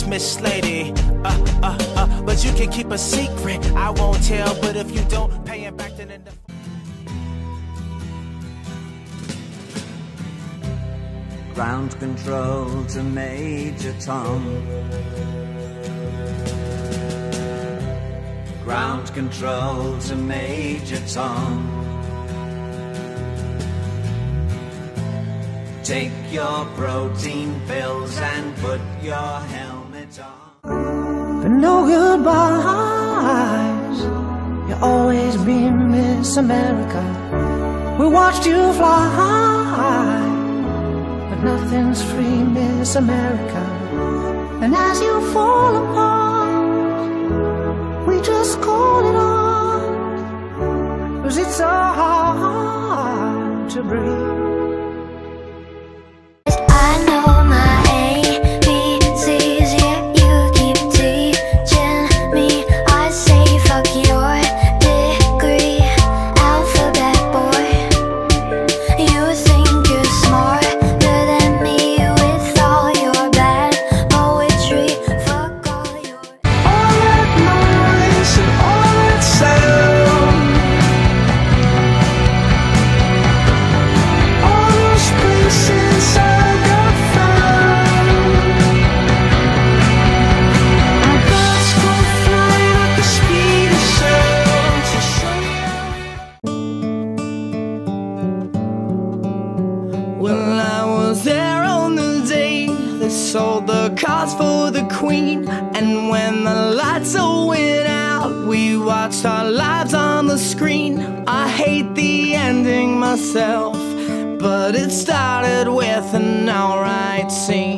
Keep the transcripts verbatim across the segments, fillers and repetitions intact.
Miss Miss Lady. Uh, uh, uh, but you can keep a secret. I won't tell, but if you don't pay it back, then in the Ground control to Major Tom. Ground control to Major Tom. Take your protein pills and put your helmet on. But no goodbyes. You've always been Miss America. We watched you fly, but nothing's free, Miss America. And as you fall apart, we just call it on, 'cause it's so hard to breathe. When I was there on the day they sold the cars for the Queen, and when the lights all went out, we watched our lives on the screen. I hate the ending myself, but it started with an alright scene.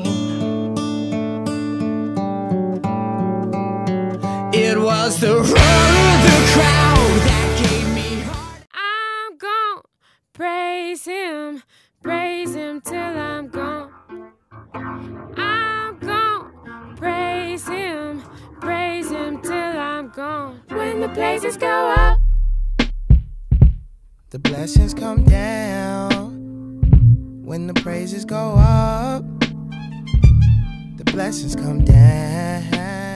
It was the roar of the crowd that gave me heart. I'm gonna praise him, praise him till I'm gone. I'm gonna praise him, praise him till I'm gone. When the praises go up, the blessings come down. When the praises go up, the blessings come down.